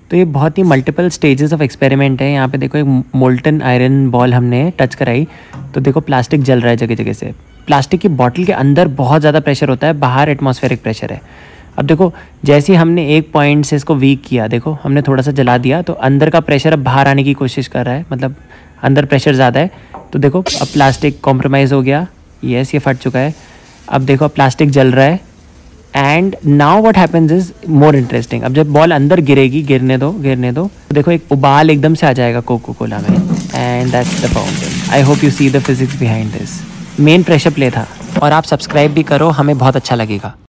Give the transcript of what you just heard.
तो ये बहुत ही मल्टीपल स्टेजेस ऑफ एक्सपेरिमेंट है। यहाँ पे देखो एक मोल्टन आयरन बॉल हमने टच कराई तो देखो प्लास्टिक जल रहा है जगह जगह से। प्लास्टिक की बॉटल के अंदर बहुत ज़्यादा प्रेशर होता है, बाहर एटमॉस्फेरिक प्रेशर है। अब देखो जैसे ही हमने एक पॉइंट से इसको वीक किया, देखो हमने थोड़ा सा जला दिया तो अंदर का प्रेशर अब बाहर आने की कोशिश कर रहा है, मतलब अंदर प्रेशर ज़्यादा है। तो देखो अब प्लास्टिक कॉम्प्रोमाइज़ हो गया, यस ये फट चुका है। अब देखो प्लास्टिक जल रहा है and now what happens is more interesting. अब जब बॉल अंदर गिरेगी, गिरने दो तो देखो एक उबाल एकदम से आ जाएगा कोको कोला में and that's the fountain. I hope you see the physics behind this. Main pressure play था। और आप सब्सक्राइब भी करो, हमें बहुत अच्छा लगेगा।